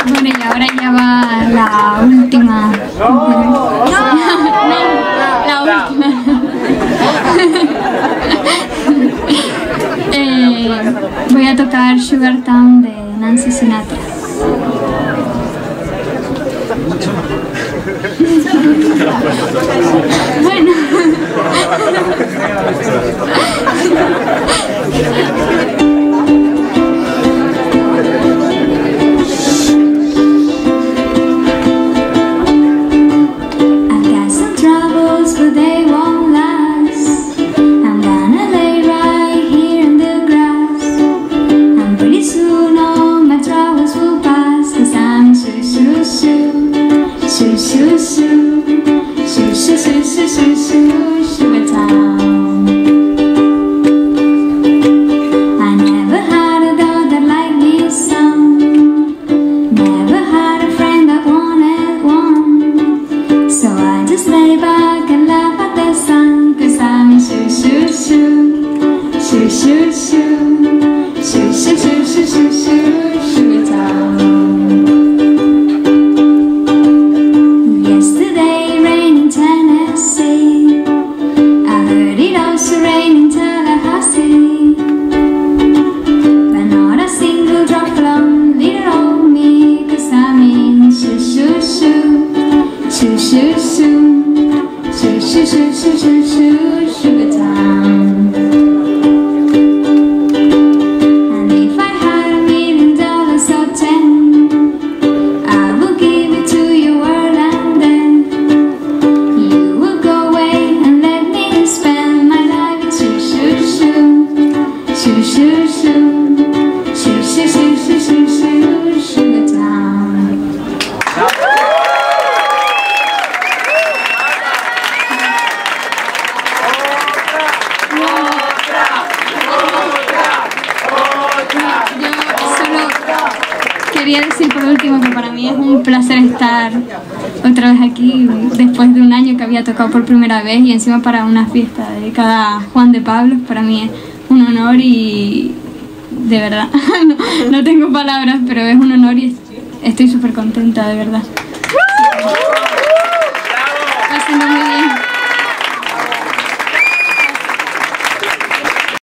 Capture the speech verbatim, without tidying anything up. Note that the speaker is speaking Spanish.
Bueno, y ahora ya va la última. No, la última. eh, voy a tocar Sugar Town de Nancy Sinatra. Bueno. Quería decir por último que para mí es un placer estar otra vez aquí después de un año que había tocado por primera vez y encima para una fiesta dedicada a Juan de Pablo. Para mí es un honor y de verdad no, no tengo palabras, pero es un honor y estoy súper contenta, de verdad. Pásenlo muy bien.